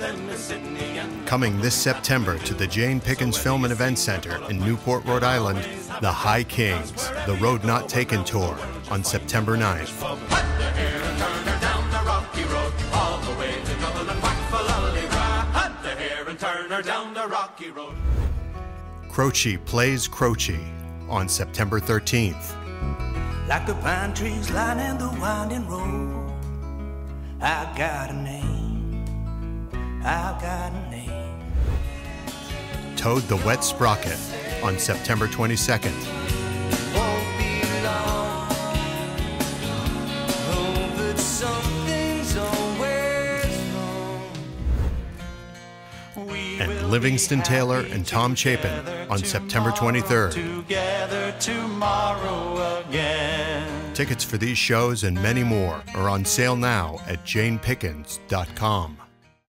Coming this September to the Jane Pickens Film and Event Center in Newport, Rhode Island, the High Kings, the Road Not Taken Tour on September 9th. Croce plays Croce on September 13th. Like the pine trees lining the winding road, I got a name, I got a name. Toad the Wet Sprocket on September 22nd. Won't be long, oh, but something's always wrong. And Livingston Taylor and Tom Chapin on September 23rd. Together tomorrow again. Tickets for these shows and many more are on sale now at janepickens.com.